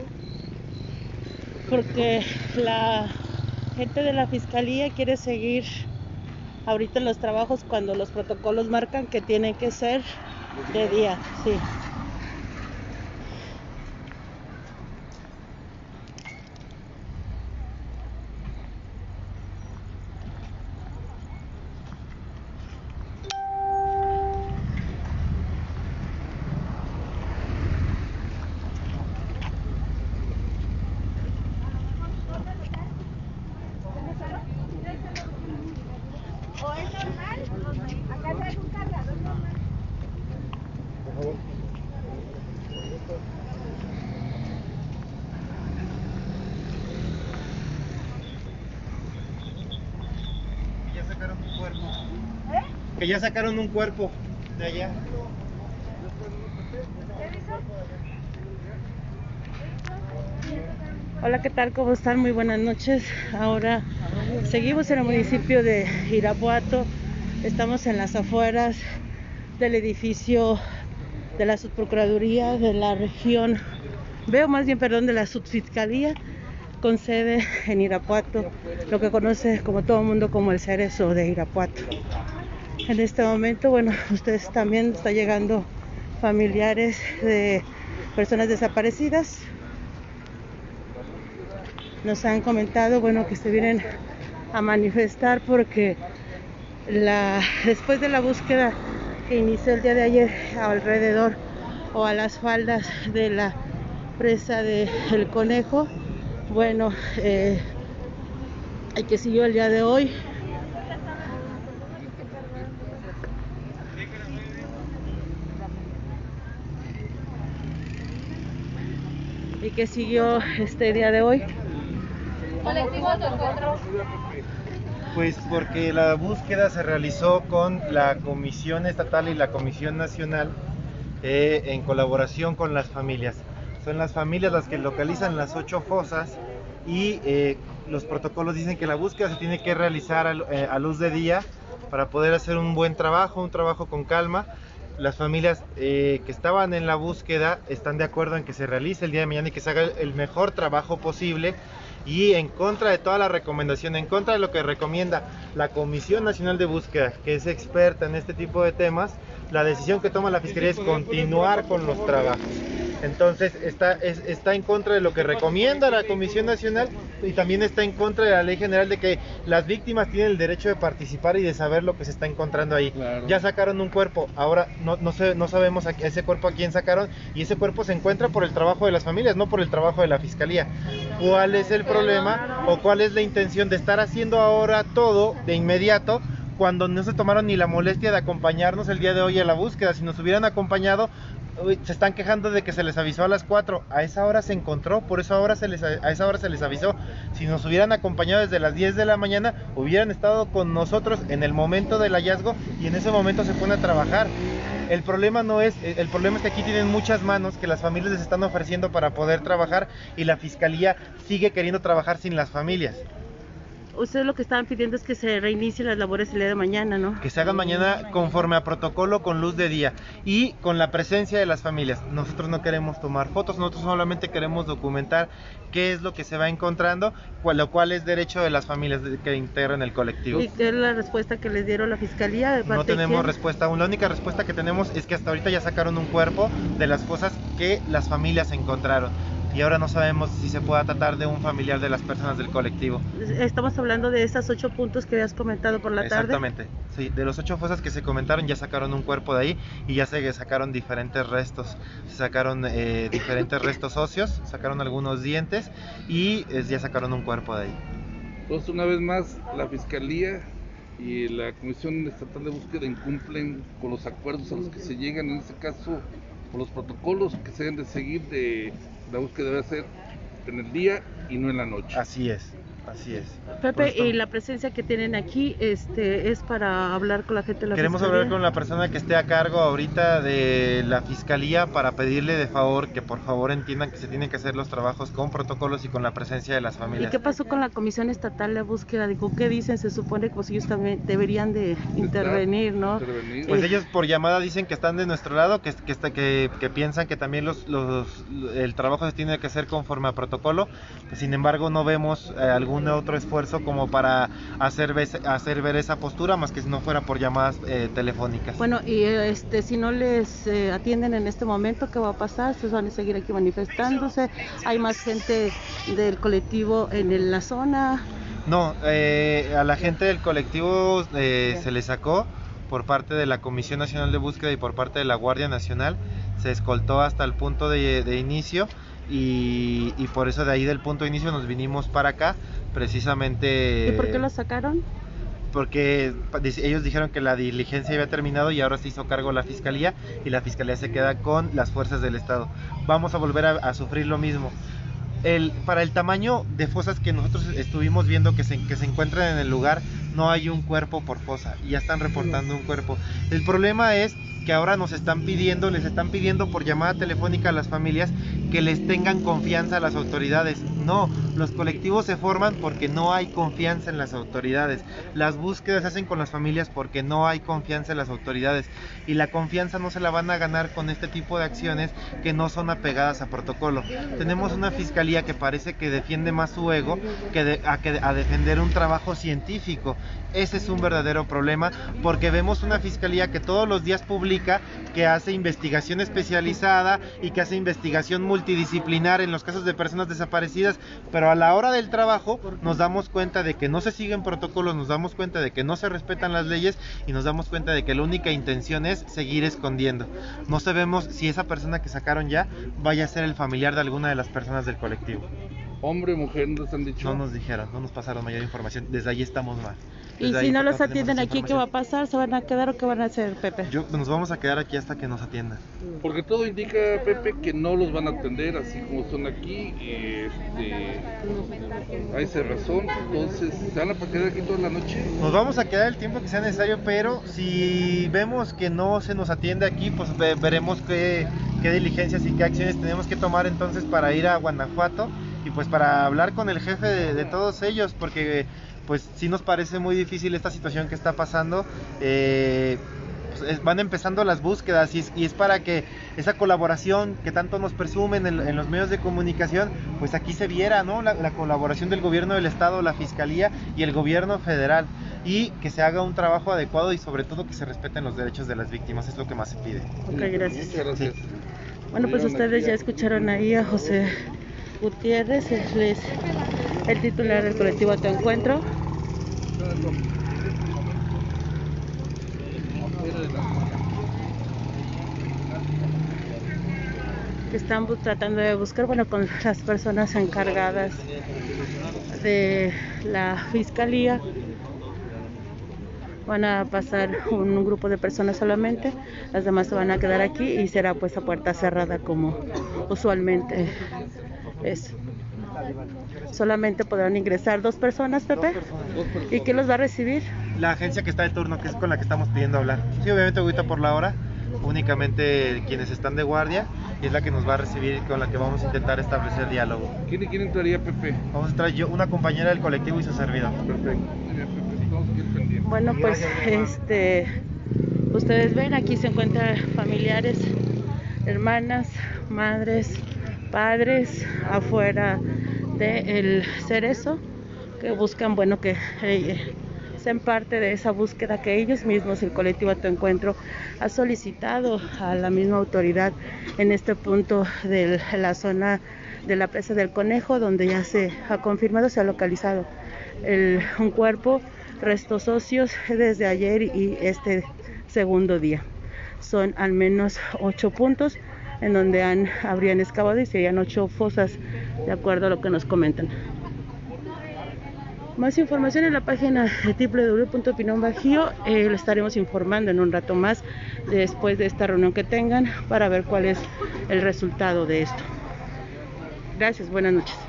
porque la gente de la fiscalía quiere seguir ahorita los trabajos cuando los protocolos marcan que tienen que ser de día, sí. ¿O es normal? Acá trae un cargador normal. Por favor. Ya sacaron un cuerpo. Que ya sacaron un cuerpo de allá. Hola, ¿qué tal? ¿Cómo están? Muy buenas noches. Ahora seguimos en el municipio de Irapuato. Estamos en las afueras del edificio de la Subprocuraduría de la región, de la Subfiscalía, con sede en Irapuato, lo que conoce como todo el mundo como el Cerezo de Irapuato. En este momento, ustedes también están llegando familiares de personas desaparecidas. Nos han comentado, que se vienen a manifestar porque después de la búsqueda que inició el día de ayer alrededor o a las faldas de la presa del Conejo, y que siguió el día de hoy, este día de hoy. Pues porque la búsqueda se realizó con la Comisión Estatal y la Comisión Nacional en colaboración con las familias. Son las familias las que localizan las 8 fosas y los protocolos dicen que la búsqueda se tiene que realizar a luz de día para poder hacer un buen trabajo, un trabajo con calma. Las familias que estaban en la búsqueda están de acuerdo en que se realice el día de mañana y que se haga el mejor trabajo posible, y en contra de toda la recomendación, en contra de lo que recomienda la Comisión Nacional de Búsqueda, que es experta en este tipo de temas. La decisión que toma la Fiscalía es continuar con los trabajos. Entonces está en contra de lo que recomienda la Comisión Nacional y también está en contra de la Ley General de que las víctimas tienen el derecho de participar y de saber lo que se está encontrando ahí. Claro. Ya sacaron un cuerpo, ahora no sabemos ese cuerpo a quién sacaron, y ese cuerpo se encuentra por el trabajo de las familias, no por el trabajo de la Fiscalía. ¿Cuál es el problema o cuál es la intención de estar haciendo ahora todo de inmediato, cuando no se tomaron ni la molestia de acompañarnos el día de hoy a la búsqueda? Si nos hubieran acompañado, se están quejando de que se les avisó a las 4, a esa hora se encontró, por eso a esa hora se les avisó. Si nos hubieran acompañado desde las 10 de la mañana, hubieran estado con nosotros en el momento del hallazgo y en ese momento se pone a trabajar. El problema es que aquí tienen muchas manos que las familias les están ofreciendo para poder trabajar, y la Fiscalía sigue queriendo trabajar sin las familias. Ustedes lo que estaban pidiendo es que se reinicien las labores el día de mañana, ¿no? Que se hagan mañana conforme a protocolo, con luz de día y con la presencia de las familias. Nosotros no queremos tomar fotos, nosotros solamente queremos documentar qué es lo que se va encontrando, lo cual es derecho de las familias que integran el colectivo. ¿Y qué es la respuesta que les dieron la Fiscalía? No tenemos respuesta aún. La única respuesta que tenemos es que hasta ahorita ya sacaron un cuerpo de las fosas que las familias encontraron, y ahora no sabemos si se pueda tratar de un familiar de las personas del colectivo. Estamos hablando de esas 8 puntos que habías comentado por la tarde. Exactamente, sí, de los 8 fosas que se comentaron ya sacaron un cuerpo de ahí, y ya se sacaron diferentes restos. Se sacaron diferentes restos óseos, sacaron algunos dientes y ya sacaron un cuerpo de ahí. Entonces, una vez más, la Fiscalía y la Comisión Estatal de Búsqueda incumplen con los acuerdos a los que se llegan, en este caso, con los protocolos que se deben de seguir. De la búsqueda debe ser en el día y no en la noche. Así es. Así es. Pepe, Por y esto, la presencia que tienen aquí es para hablar con la gente de la queremos Fiscalía. hablar con la persona que esté a cargo ahorita de la fiscalía para pedirle de favor que por favor entiendan que se tienen que hacer los trabajos con protocolos y con la presencia de las ¿Y familias. qué pasó con la Comisión Estatal de Búsqueda? Digo, ¿qué dicen? Se supone que pues ellos también deberían de intervenir, ¿no? Intervenir. Pues Eh, ellos por llamada dicen que están de nuestro lado, que piensan que también el trabajo se tiene que hacer conforme a protocolo. Sin embargo, no vemos algún otro esfuerzo como para hacer ver esa postura, más que si no fuera por llamadas telefónicas. Bueno, y si no les atienden en este momento, ¿qué va a pasar? ¿Se van a seguir aquí manifestándose? ¿Hay más gente del colectivo en la zona? No, a la gente del colectivo se le sacó por parte de la Comisión Nacional de Búsqueda y por parte de la Guardia Nacional. Se escoltó hasta el punto de inicio y por eso de ahí del punto de inicio nos vinimos para acá, precisamente. ¿Y por qué lo sacaron? Porque ellos dijeron que la diligencia había terminado y ahora se hizo cargo la fiscalía y la fiscalía se queda con las fuerzas del Estado. Vamos a volver a sufrir lo mismo. Para el tamaño de fosas que nosotros estuvimos viendo que se encuentran en el lugar, no hay un cuerpo por fosa y ya están reportando un cuerpo. El problema es que ahora les están pidiendo por llamada telefónica a las familias que les tengan confianza a las autoridades. No, los colectivos se forman porque no hay confianza en las autoridades. Las búsquedas se hacen con las familias porque no hay confianza en las autoridades. Y la confianza no se la van a ganar con este tipo de acciones que no son apegadas a protocolo. Tenemos una fiscalía que parece que defiende más su ego a defender un trabajo científico. Ese es un verdadero problema, porque vemos una fiscalía que todos los días publica que hace investigación especializada y que hace investigación multidisciplinar en los casos de personas desaparecidas, pero a la hora del trabajo nos damos cuenta de que no se siguen protocolos, nos damos cuenta de que no se respetan las leyes y nos damos cuenta de que la única intención es seguir escondiendo. No sabemos si esa persona que sacaron ya vaya a ser el familiar de alguna de las personas del colectivo. Hombre, mujer, ¿no les han dicho? No nos dijeron, no nos pasaron mayor información, desde ahí estamos mal. Y Desde si ahí no no los tenemos atienden esa aquí, ¿qué va a información. pasar? ¿Se van a quedar o qué van a hacer, Pepe? Nos vamos a quedar aquí hasta que nos atiendan. Porque todo indica, Pepe, que no los van a atender así como son aquí. Hay cerrazón, entonces se van a quedar aquí toda la noche. Nos vamos a quedar el tiempo que sea necesario, pero si vemos que no se nos atiende aquí, pues veremos qué diligencias y qué acciones tenemos que tomar entonces para ir a Guanajuato y pues para hablar con el jefe de todos ellos, porque pues sí nos parece muy difícil esta situación que está pasando. Van empezando las búsquedas y es para que esa colaboración que tanto nos presumen en los medios de comunicación, pues aquí se viera, ¿no? La colaboración del gobierno del estado, la fiscalía y el gobierno federal, y que se haga un trabajo adecuado y sobre todo que se respeten los derechos de las víctimas, es lo que más se pide. Ok, gracias. Muchas gracias. Sí. Bueno, pues ustedes ya escucharon ahí a José Gutiérrez, él es el titular del colectivo Tu Encuentro. Que están tratando de buscar, bueno, con las personas encargadas de la fiscalía. Van a pasar un grupo de personas solamente, las demás se van a quedar aquí y será pues a puerta cerrada como usualmente es. Solamente podrán ingresar 2 personas, Pepe. ¿Y quién los va a recibir? La agencia que está de turno, que es con la que estamos pidiendo hablar. Sí, obviamente ahorita por la hora, únicamente quienes están de guardia, y es la que nos va a recibir, con la que vamos a intentar establecer diálogo. ¿Quién entraría, Pepe? Vamos a entrar yo, una compañera del colectivo y su servidor. Perfecto. Muy bien, Pepe, estamos aquí al pendiente. Bueno, pues ustedes ven, aquí se encuentran familiares, hermanas, madres, padres afuera del Cerezo, que buscan, bueno, que sean parte de esa búsqueda que ellos mismos, el colectivo Tu Encuentro, ha solicitado a la misma autoridad en este punto de la zona de la presa del Conejo, donde ya se ha confirmado, se ha localizado un cuerpo, restos óseos desde ayer y este segundo día. Son al menos 8 puntos en donde habrían excavado y serían 8 fosas, de acuerdo a lo que nos comentan. Más información en la página de www.opinionbajío. Lo estaremos informando en un rato más después de esta reunión que tengan para ver cuál es el resultado de esto. Gracias, buenas noches.